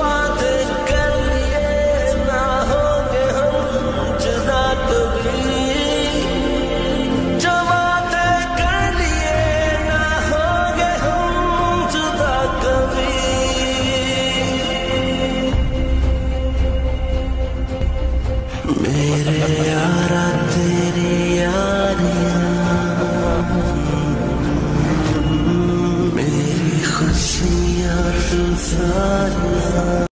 वादे कर लिए ना होंगे हम जुदा कभी, जो वादे कर लिए ना होंगे हम जुदा कभी। मेरे यारा तेरी यारियां, मेरी खुशियाँ तू सारियां।